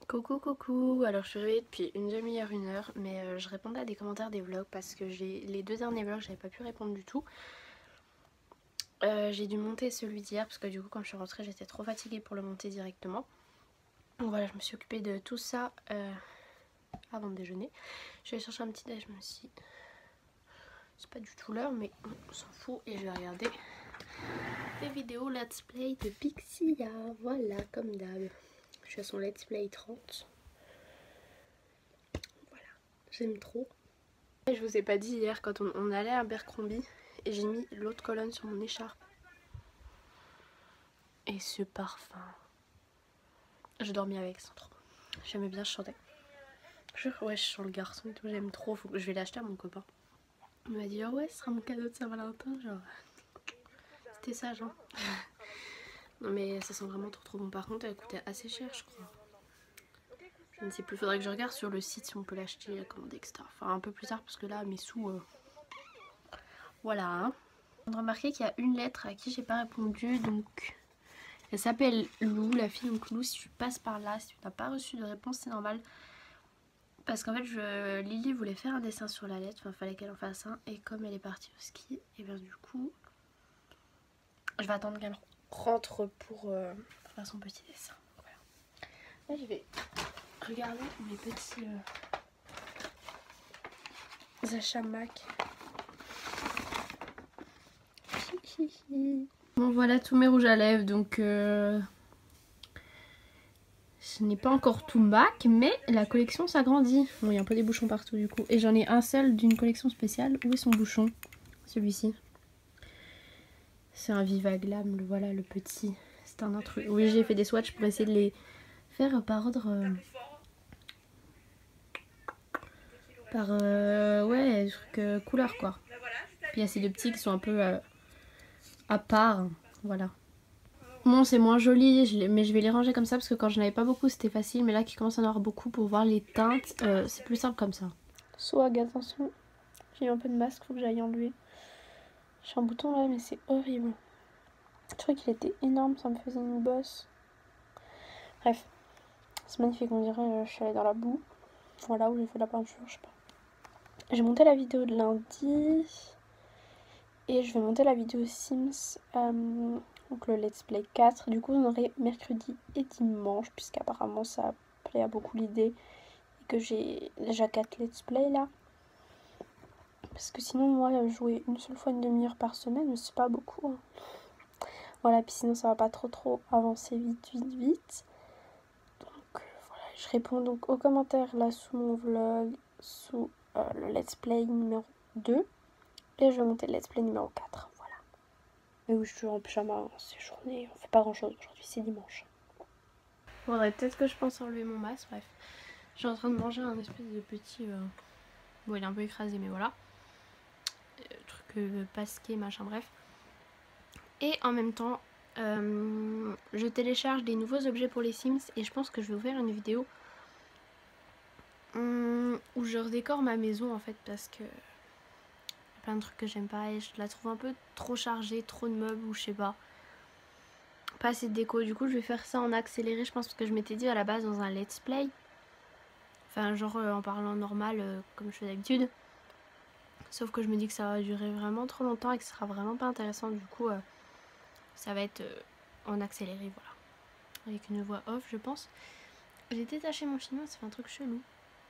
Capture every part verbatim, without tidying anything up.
Coucou coucou, alors je suis réveillée depuis une demi-heure, une heure, mais euh, je répondais à des commentaires des vlogs parce que j'ai les deux derniers vlogs j'avais pas pu répondre du tout. Euh, j'ai dû monter celui d'hier parce que du coup quand je suis rentrée j'étais trop fatiguée pour le monter directement. Donc voilà, je me suis occupée de tout ça euh, avant de déjeuner. Je vais chercher un petit déj, même si c'est pas du tout l'heure, mais on s'en fout et je vais regarder des vidéos let's play de Pixia, voilà comme d'hab. Je suis à son let's play trente. J'aime trop. Je vous ai pas dit hier quand on, on allait à Abercrombie et j'ai mis l'autre colonne sur mon écharpe. Et ce parfum. Je dormis avec sans trop. J'aimais bien chanter. Je, ouais, je sens le garçon et tout, j'aime trop. Faut que je vais l'acheter à mon copain. Il m'a dit oh ouais, ce sera mon cadeau de Saint-Valentin. Genre, c'était sage hein. Non mais ça sent vraiment trop trop bon. Par contre, elle coûtait assez cher, je crois. Je ne sais plus, faudrait que je regarde sur le site si on peut l'acheter, commander, et cetera. Enfin, un peu plus tard parce que là, mes sous. Euh... Voilà. Hein. On a remarqué qu'il y a une lettre à qui j'ai pas répondu, donc elle s'appelle Lou, la fille. Donc Lou, si tu passes par là, si tu n'as pas reçu de réponse, c'est normal. Parce qu'en fait, je... Lily voulait faire un dessin sur la lettre, enfin, fallait qu'elle en fasse un. Et comme elle est partie au ski, et bien du coup, je vais attendre qu'elle rentre pour euh, faire son petit dessin. Voilà. Là, je vais regarder mes petits euh, achats Mac. Bon, voilà tous mes rouges à lèvres, donc... Euh... Ce n'est pas encore tout Mac, mais la collection s'agrandit. Bon, il y a un peu des bouchons partout du coup. Et j'en ai un seul d'une collection spéciale. Où est son bouchon? Celui-ci. C'est un Viva Glam, le voilà, le petit. C'est un autre. Oui, j'ai fait des swatchs pour essayer de les faire par ordre. Euh... Par. Euh... Ouais, truc euh, couleur quoi. Puis il y a ces deux petits qui sont un peu euh, à part. Voilà. Bon, c'est moins joli, je mais je vais les ranger comme ça parce que quand je n'avais pas beaucoup c'était facile, mais là qui commence à en avoir beaucoup pour voir les teintes, euh, c'est plus simple comme ça. Swag, attention, j'ai eu un peu de masque, faut que j'aille enlever. J'ai un bouton là, mais c'est horrible. Je trouvais qu'il était énorme, ça me faisait une bosse. Bref, c'est magnifique, on dirait euh, je suis allée dans la boue. Voilà, où j'ai fait la peinture, je sais pas. J'ai monté la vidéo de lundi et je vais monter la vidéo Sims. Euh, Donc le let's play quatre, du coup on aurait mercredi et dimanche, puisqu'apparemment ça plaît à beaucoup l'idée et que j'ai déjà quatre let's play là. Parce que sinon moi jouer une seule fois une demi-heure par semaine, c'est pas beaucoup. Hein. Voilà, puis sinon ça va pas trop trop avancer vite vite vite. Donc voilà, je réponds donc aux commentaires là sous mon vlog, sous euh, le let's play numéro deux. Et je vais monter le let's play numéro quatre. Mais oui, je suis en pyjama, c'est journée, on fait pas grand chose aujourd'hui, c'est dimanche. Faudrait peut-être que je pense enlever mon masque, bref. Je suis en train de manger un espèce de petit... Euh... Bon, il est un peu écrasé, mais voilà. Euh, truc euh, pasqué, machin, bref. Et en même temps, euh, je télécharge des nouveaux objets pour les Sims et je pense que je vais vous faire une vidéo hum, où je redécore ma maison en fait parce que... plein de trucs que j'aime pas et je la trouve un peu trop chargée, trop de meubles ou je sais pas. Pas assez de déco, du coup je vais faire ça en accéléré je pense parce que je m'étais dit à la base dans un let's play. Enfin genre euh, en parlant normal euh, comme je fais d'habitude. Sauf que je me dis que ça va durer vraiment trop longtemps et que ce sera vraiment pas intéressant du coup euh, ça va être euh, en accéléré voilà. Avec une voix off je pense. J'ai détaché mon chinois, ça fait un truc chelou.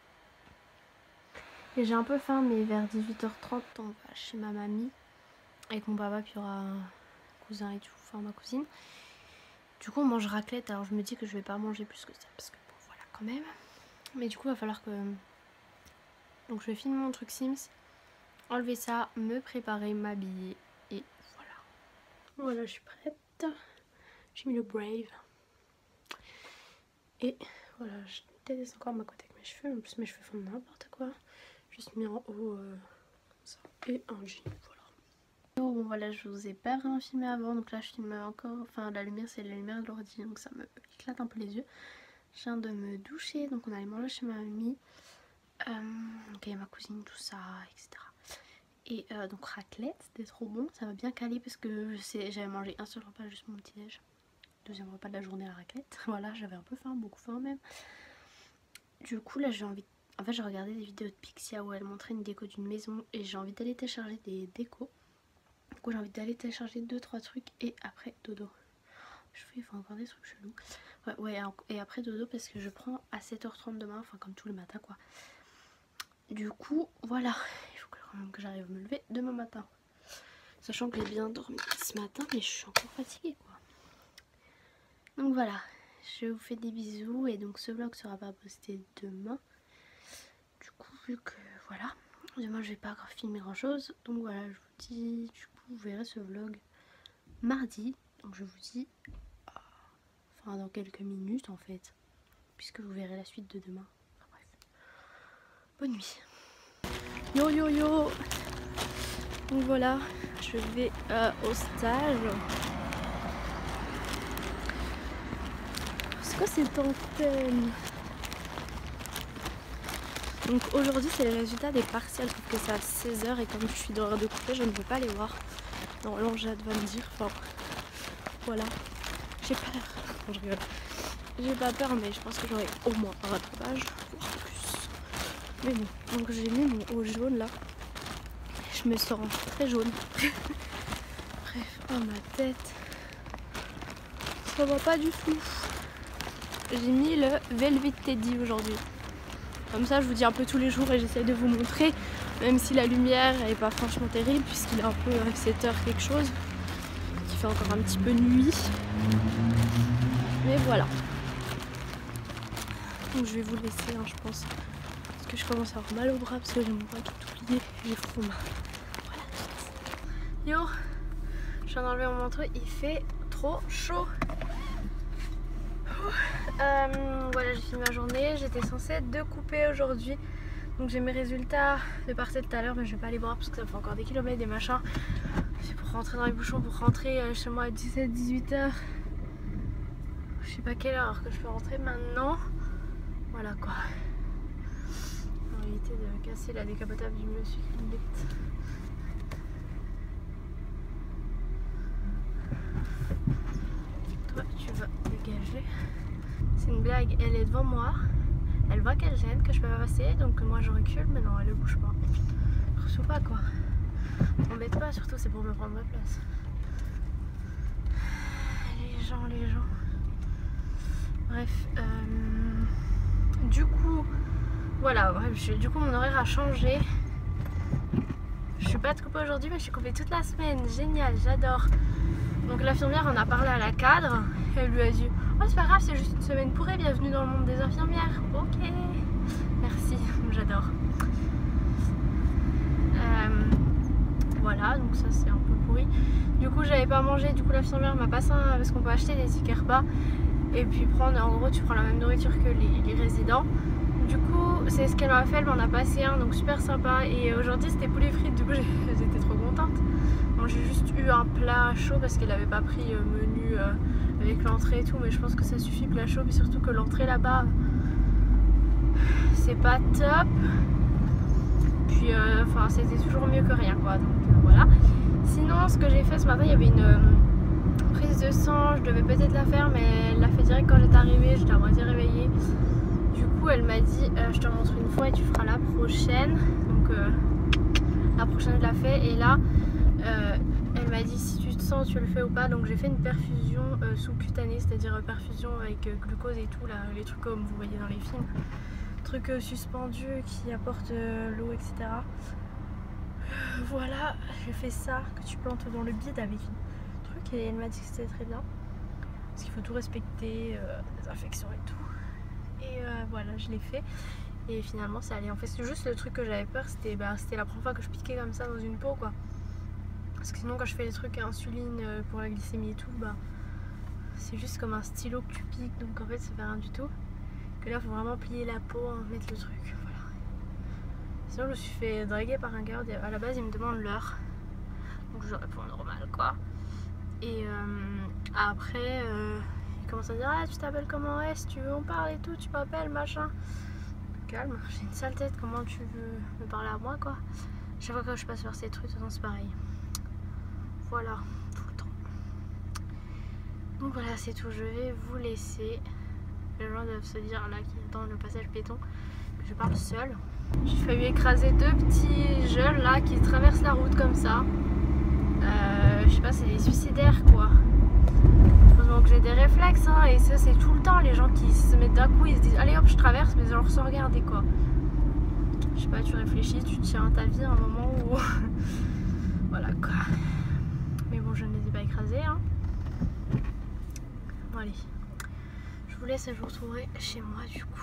Et j'ai un peu faim mais vers dix-huit heures trente on va chez ma mamie. Avec mon papa puis il y aura un cousin et tout, enfin ma cousine. Du coup on mange raclette, alors je me dis que je vais pas manger plus que ça parce que bon voilà quand même. Mais du coup il va falloir que... Donc je vais filmer mon truc Sims, enlever ça, me préparer, m'habiller et voilà. Voilà je suis prête. J'ai mis le Brave. Et voilà je délaisse encore ma côte avec mes cheveux, en plus mes cheveux font n'importe quoi. Juste mis en haut euh, ça et un jean, voilà. Bon voilà je vous ai pas vraiment filmé avant donc là je filme encore, enfin la lumière c'est la lumière de l'ordi donc ça me éclate un peu les yeux. Je viens de me doucher donc on allait manger chez ma mamie, euh, donc il y a ma cousine tout ça etc. Et euh, donc raclette c'était trop bon, ça va bien caler parce que j'avais mangé un seul repas juste mon petit déj, deuxième repas de la journée à raclette, voilà j'avais un peu faim, beaucoup faim même. Du coup là j'ai envie, en fait j'ai regardé des vidéos de Pixia où elle montrait une déco d'une maison et j'ai envie d'aller télécharger des décos. Du coup j'ai envie d'aller télécharger deux trois trucs et après dodo. Je fais, il faut encore des trucs chelous. Ouais, ouais, et après dodo parce que je prends à sept heures trente demain, enfin comme tous les matins quoi. Du coup voilà, il faut quand même que j'arrive à me lever demain matin. Sachant que j'ai bien dormi ce matin mais je suis encore fatiguée quoi. Donc voilà, je vous fais des bisous et donc ce vlog sera pas posté demain. Du coup vu que voilà, demain je vais pas filmer grand chose. Donc voilà, je vous dis, du coup vous verrez ce vlog mardi. Donc je vous dis, enfin dans quelques minutes en fait, puisque vous verrez la suite de demain. Enfin bref, bonne nuit. Yo yo yo. Donc voilà, je vais euh, au stage. C'est quoi cette antenne? Donc aujourd'hui c'est le résultat des partiels, sauf que c'est à seize heures et comme je suis dans l'heure de couper je ne peux pas les voir. Normalement Jade va me dire, enfin voilà. J'ai peur, non, je rigole. J'ai pas peur mais je pense que j'aurai au moins un rattrapage, voire plus. Mais bon, donc j'ai mis mon haut jaune là. Je me sens très jaune. Bref, oh ma tête. Ça va pas du tout. J'ai mis le Velvet Teddy aujourd'hui. Comme ça je vous dis un peu tous les jours et j'essaie de vous montrer. Même si la lumière n'est pas franchement terrible puisqu'il est un peu à sept heures quelque chose. Qui fait encore un petit peu nuit. Mais voilà. Donc je vais vous laisser hein, je pense. Parce que je commence à avoir mal au bras parce que j'aime pas tout oublier. J'ai froid. Voilà. Yo, je viens d'enlever mon manteau, il fait trop chaud. Euh, voilà, j'ai fini ma journée, j'étais censée être découpée aujourd'hui. Donc j'ai mes résultats de partie tout à l'heure, mais je vais pas les voir parce que ça fait encore des kilomètres, des machins. C'est pour rentrer dans les bouchons, pour rentrer chez moi à dix-sept dix-huit heures. Je sais pas quelle heure que je peux rentrer maintenant. Voilà quoi. On va éviter de casser la décapotable du monsieur qui me bête. Toi tu vas dégager. C'est une blague, elle est devant moi. Elle voit qu'elle gêne, que je peux pas passer, donc moi je recule, mais non, elle ne bouge pas. Je reçois pas quoi. M'embête pas, surtout c'est pour me prendre ma place. Les gens, les gens. Bref, euh, du coup, voilà, bref, je, du coup mon horaire a changé. Je suis pas de couper aujourd'hui, mais je suis coupée toute la semaine. Génial, j'adore. Donc l'infirmière en a parlé à la cadre. Elle lui a dit oh c'est pas grave, c'est juste une semaine pourrie, bienvenue dans le monde des infirmières. Ok, merci, j'adore. Euh, voilà, donc ça c'est un peu pourri. Du coup j'avais pas mangé, du coup l'infirmière m'a passé un, parce qu'on peut acheter des tickets repas et puis prendre, en gros tu prends la même nourriture que les, les résidents. Du coup c'est ce qu'elle m'a fait, elle m'en a passé un, donc super sympa. Et aujourd'hui c'était poulet frites, du coup j'étais trop contente. Bon, j'ai juste eu un plat chaud parce qu'elle avait pas pris euh, menu euh, avec l'entrée et tout, mais je pense que ça suffit plat chaud, mais surtout que l'entrée là-bas c'est pas top. Puis enfin euh, c'était toujours mieux que rien quoi, donc euh, voilà. Sinon ce que j'ai fait ce matin, il y avait une euh, prise de sang, je devais peut-être la faire mais elle l'a fait direct quand j'étais arrivée, j'étais à moitié réveillée. Du coup elle m'a dit euh, je te montre une fois et tu feras la prochaine. Donc euh, la prochaine je la fais et là euh, elle m'a dit si tu te sens tu le fais ou pas. Donc j'ai fait une perfusion euh, sous-cutanée, c'est-à-dire euh, perfusion avec euh, glucose et tout là, les trucs comme vous voyez dans les films. Trucs euh, suspendus qui apportent euh, l'eau et cetera. Voilà, j'ai fait ça que tu plantes dans le bide avec une truc et elle m'a dit que c'était très bien. Parce qu'il faut tout respecter, euh, les infections et tout. Et euh, voilà, je l'ai fait. Et finalement c'est allé. En fait c'est juste le truc que j'avais peur, c'était bah, la première fois que je piquais comme ça dans une peau quoi. Parce que sinon quand je fais les trucs à insuline pour la glycémie et tout, bah c'est juste comme un stylo que tu piques, donc en fait ça fait rien du tout. Que là faut vraiment plier la peau, hein, mettre le truc, voilà. Sinon je me suis fait draguer par un gars, à la base il me demande l'heure. Donc je réponds normal quoi. Et euh, après euh, il commence à dire ah tu t'appelles comment est, si tu veux on parle et tout, tu m'appelles machin. Calme, j'ai une sale tête, comment tu veux me parler à moi quoi. Chaque fois que je passe vers ces trucs, c'est pareil. Voilà, tout le temps. Donc voilà, c'est tout, je vais vous laisser. Les gens doivent se dire là qui attendent le passage piéton que je parle seule. J'ai failli écraser deux petits jeunes là qui traversent la route comme ça. Euh, je sais pas, c'est des suicidaires quoi. Heureusement que j'ai des réflexes hein, et ça c'est tout le temps les gens qui se mettent d'un coup, ils se disent allez hop je traverse mais genre sans regarder quoi. Je sais pas, tu réfléchis, tu tiens ta vie à un moment où... voilà quoi. Mais bon je ne les ai pas écrasés hein. Bon allez, je vous laisse et je vous retrouverai chez moi du coup.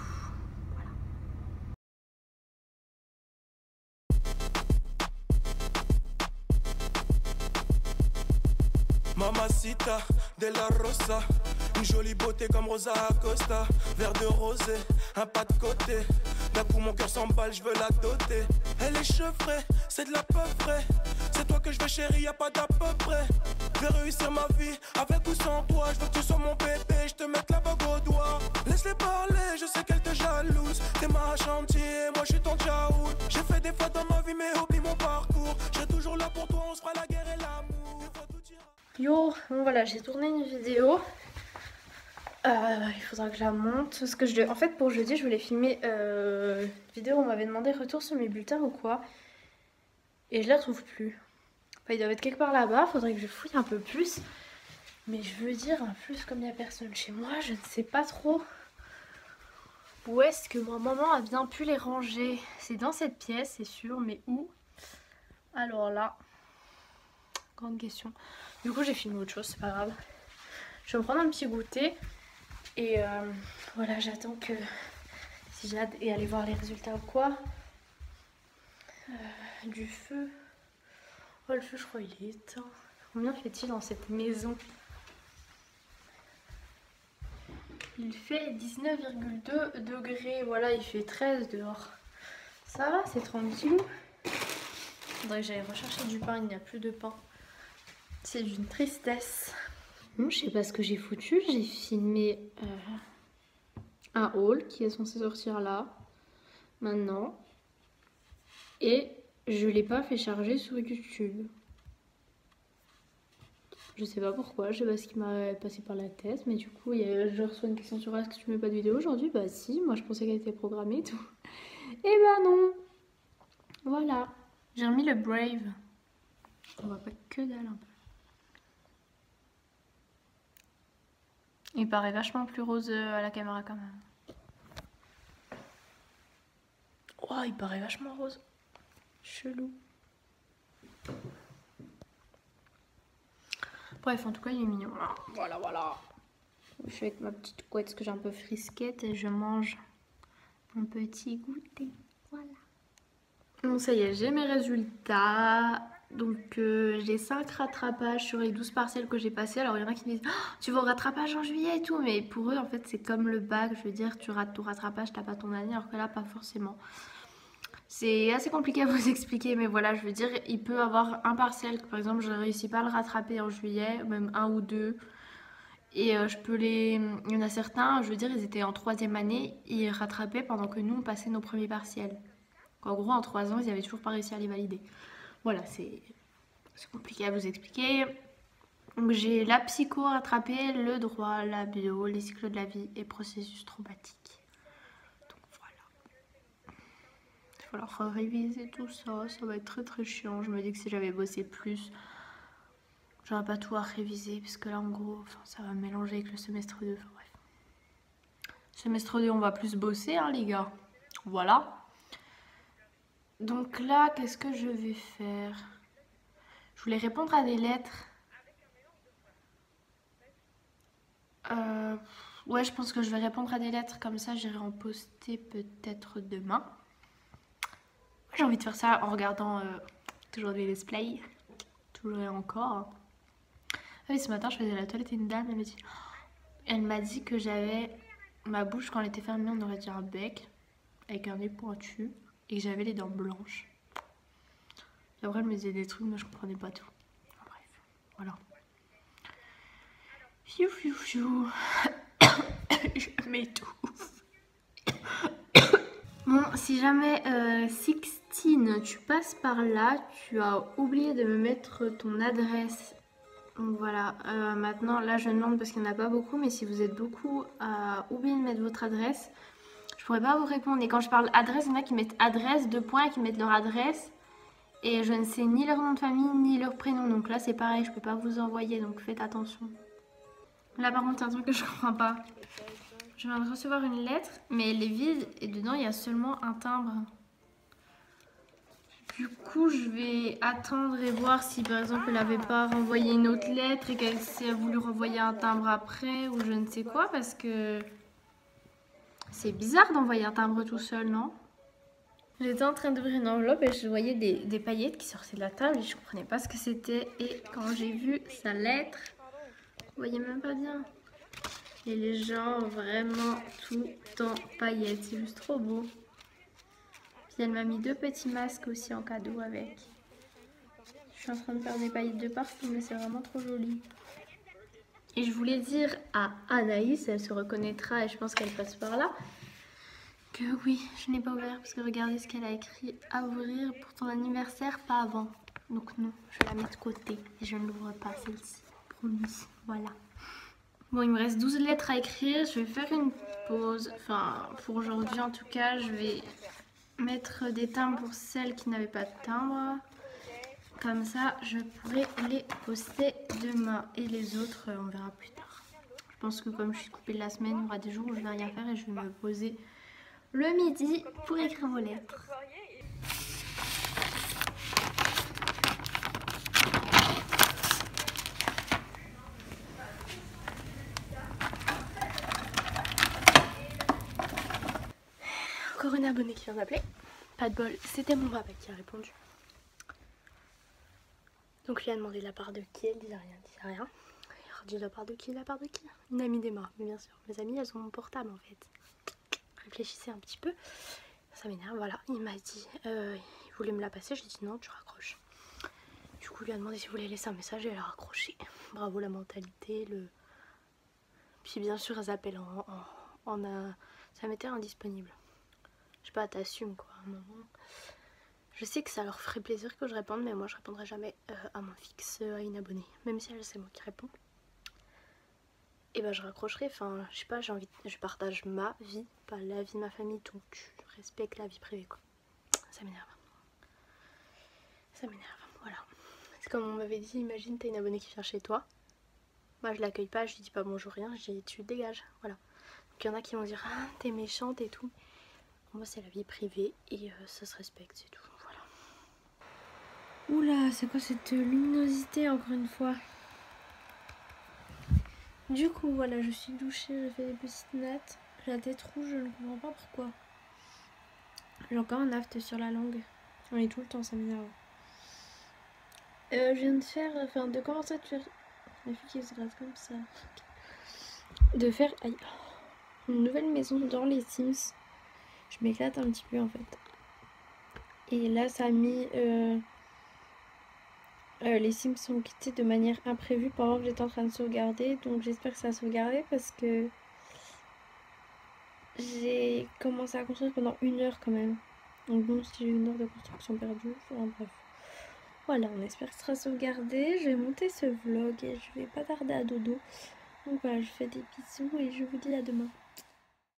Mamacita de la Rosa, une jolie beauté comme Rosa Acosta. Verre de rosé, un pas de côté. D'un coup mon cœur s'emballe, je veux la doter. Elle est chevrée, c'est de la peu frais. C'est toi que je veux chérie, y'a pas d'à peu près. Je vais réussir ma vie, avec ou sans toi. Je veux que tu sois mon bébé, je te mette la bague au doigt. Laisse-les parler, je sais qu'elle te jalouse. T'es ma chantier, moi je suis ton tchaoul. J'ai fait des fois dans ma vie, mais oublie mon parcours. Je serai toujours là pour toi, on se fera la guerre et l'amour. Yo, bon voilà, j'ai tourné une vidéo. Euh, il faudra que je la monte. Parce que je, en fait, pour jeudi, je voulais filmer euh, une vidéo où on m'avait demandé retour sur mes bulletins ou quoi. Et je la trouve plus. Enfin, ils doivent être quelque part là-bas. Faudrait que je fouille un peu plus. Mais je veux dire, en plus, comme il n'y a personne chez moi, je ne sais pas trop où est-ce que ma maman a bien pu les ranger. C'est dans cette pièce, c'est sûr, mais où? Alors là, grande question. Du coup, j'ai filmé autre chose, c'est pas grave. Je vais me prendre un petit goûter. Et euh, voilà, j'attends que... Si j'ai hâte et aller voir les résultats ou quoi. Euh, du feu. Oh, le feu, je crois, il est éteint. Combien fait-il dans cette maison? Il fait dix-neuf virgule deux degrés. Voilà, il fait treize dehors. Ça va, c'est tranquille. Faudrait que j'aille rechercher du pain, il n'y a plus de pain. C'est d'une tristesse. Bon, je sais pas ce que j'ai foutu. J'ai filmé euh, un haul qui est censé sortir là, maintenant. Et je l'ai pas fait charger sur YouTube. Je sais pas pourquoi, je sais pas ce qui m'a passé par la tête. Mais du coup, il y a, je reçois une question sur est-ce que tu mets pas de vidéo aujourd'hui? Bah si, moi je pensais qu'elle était programmée et tout. Et bah non. Voilà. J'ai remis le Brave. On voit pas que dalle un peu. Il paraît vachement plus rose à la caméra quand même. Oh, il paraît vachement rose. Chelou. Bref, en tout cas, il est mignon. Voilà, voilà. Je suis avec ma petite couette parce que j'ai un peu frisquette et je mange mon petit goûter. Voilà. Bon, ça y est, j'ai mes résultats. Donc euh, j'ai cinq rattrapages sur les douze partiels que j'ai passés. Alors il y en a qui me disent oh, tu vas au rattrapage en juillet et tout. Mais pour eux en fait c'est comme le bac. Je veux dire tu rates ton rattrapage, t'as pas ton année. Alors que là pas forcément. C'est assez compliqué à vous expliquer. Mais voilà, je veux dire il peut avoir un partiel que par exemple je réussis pas à le rattraper en juillet. Même un ou deux. Et euh, je peux les... Il y en a certains, je veux dire ils étaient en troisième année. Ils rattrapaient pendant que nous on passait nos premiers partiels. En gros en trois ans ils avaient toujours pas réussi à les valider. Voilà, c'est compliqué à vous expliquer. Donc j'ai la psycho rattrapée, le droit, la bio, les cycles de la vie et processus traumatique. Donc voilà. Il va falloir réviser tout ça, ça va être très très chiant. Je me dis que si j'avais bossé plus, j'aurais pas tout à réviser parce que là en gros, enfin, ça va me mélanger avec le semestre deux. Enfin bref. Semestre deux, on va plus bosser hein les gars. Voilà. Donc là, qu'est-ce que je vais faire? Je voulais répondre à des lettres. Euh, ouais, je pense que je vais répondre à des lettres. Comme ça, j'irai en poster peut-être demain. J'ai envie de faire ça en regardant euh, toujours des let's play. Toujours et encore. Ah oui, ce matin, je faisais la toilette et une dame, elle m'a dit... Elle m'a dit que j'avais... Ma bouche, quand elle était fermée, on aurait dit un bec. Avec un nez pointu. Et que j'avais les dents blanches. Et après elle me disait des trucs mais je comprenais pas tout. Enfin, bref, voilà. Fiou fiou fiou. Je m'étouffe. Bon, si jamais euh, Sixtine, tu passes par là, tu as oublié de me mettre ton adresse Donc voilà, euh, maintenant là je demande parce qu'il n'y en a pas beaucoup, mais si vous êtes beaucoup à oublier de mettre votre adresse, je pourrais pas vous répondre. Et quand je parle adresse, il y en a qui mettent adresse, deux points, qui mettent leur adresse. Et je ne sais ni leur nom de famille, ni leur prénom. Donc là c'est pareil, je peux pas vous envoyer, donc faites attention. Là par contre, un truc que je comprends pas. Je viens de recevoir une lettre, mais elle est vide et dedans il y a seulement un timbre. Du coup, je vais attendre et voir si par exemple elle n'avait pas renvoyé une autre lettre et qu'elle s'est voulu renvoyer un timbre après ou je ne sais quoi, parce que c'est bizarre d'envoyer un timbre tout seul, non? J'étais en train d'ouvrir une enveloppe et je voyais des, des paillettes qui sortaient de la table et je comprenais pas ce que c'était. Et quand j'ai vu sa lettre, vous voyez même pas bien. Et les gens vraiment tout en paillettes, c'est juste trop beau. Puis elle m'a mis deux petits masques aussi en cadeau avec. Je suis en train de faire des paillettes de partout, mais c'est vraiment trop joli. Et je voulais dire à Anaïs, elle se reconnaîtra et je pense qu'elle passe par là, que oui, je n'ai pas ouvert parce que regardez ce qu'elle a écrit, à ouvrir pour ton anniversaire, pas avant. Donc non, je la mets de côté et je ne l'ouvre pas celle-ci, promis, voilà. Bon, il me reste douze lettres à écrire, je vais faire une pause, enfin pour aujourd'hui en tout cas, je vais mettre des timbres pour celles qui n'avaient pas de timbre. Comme ça, je pourrai les poster demain. Et les autres, on verra plus tard. Je pense que comme je suis coupée de la semaine, il y aura des jours où je vais rien faire et je vais me poser le midi pour écrire vos lettres. Encore une abonnée qui vient d'appeler. Pas de bol, c'était mon papa qui a répondu. Donc lui a demandé de la part de qui, elle disait rien, elle disait rien. Il a dit de la part de qui, de la part de qui? Une amie d'Emma, mais bien sûr. Mes amies, elles ont mon portable en fait. Réfléchissez un petit peu. Ça m'énerve, voilà. Il m'a dit, euh, il voulait me la passer, j'ai dit non, tu raccroches. Du coup, il lui a demandé s'il voulait laisser un message et elle a raccroché. Bravo la mentalité, le... Puis bien sûr, elles appellent en... en, en euh, ça m'était indisponible. Je sais pas, t'assumes quoi, à un moment. Je sais que ça leur ferait plaisir que je réponde, mais moi je répondrai jamais euh, à mon fixe, euh, à une abonnée. Même si elle, c'est moi qui réponds. Et ben je raccrocherai, enfin je sais pas, j'ai envie, de... je partage ma vie, pas la vie de ma famille, donc je respecte la vie privée quoi. Ça m'énerve. Ça m'énerve, voilà. C'est comme on m'avait dit, imagine t'as une abonnée qui vient chez toi. Moi je l'accueille pas, je lui dis pas bonjour rien, je dis tu dégages, voilà. Donc il y en a qui vont dire ah t'es méchante et tout. Moi c'est la vie privée et euh, ça se respecte, c'est tout. Oula, c'est quoi cette luminosité encore une fois? Du coup, voilà, je suis douchée, j'ai fait des petites nattes. J'ai la tête rouge, je ne comprends pas pourquoi. J'ai encore un aft sur la langue. On est tout le temps, ça m'énerve. Euh, je viens de faire, enfin, de commencer à faire... La fille qui se gratte comme ça. De faire aïe, une nouvelle maison dans les Sims. Je m'éclate un petit peu en fait. Et là, ça a mis... Euh... Euh, les Sims sont quittés de manière imprévue pendant que j'étais en train de sauvegarder, donc j'espère que ça a sauvegardé parce que j'ai commencé à construire pendant une heure quand même. Donc bon, si j'ai une heure de construction perdue, enfin bref. Voilà, on espère que ça sera sauvegardé. Je vais monter ce vlog et je vais pas tarder à dodo. Donc voilà, je fais des bisous et je vous dis à demain.